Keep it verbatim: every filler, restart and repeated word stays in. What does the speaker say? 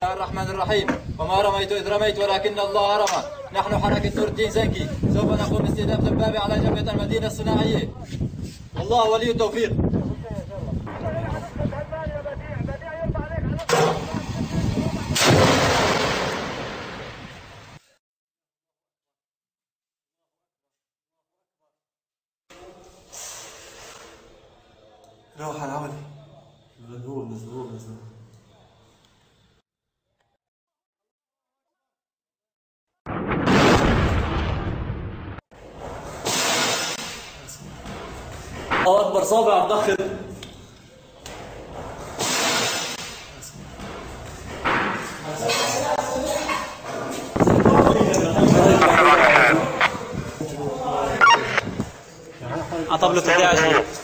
الرحمن الرحيم. وما رميت إذ رميت ولكن الله رمى. نحن حركة نور الدين زنكي سوف نقوم باستهداف دبابة على جبهة المدينة الصناعية. والله ولي التوفيق. روح على العمل. مذهول مذهول مذهول. الله أكبر. صابع ضخم. عطب له تداعي.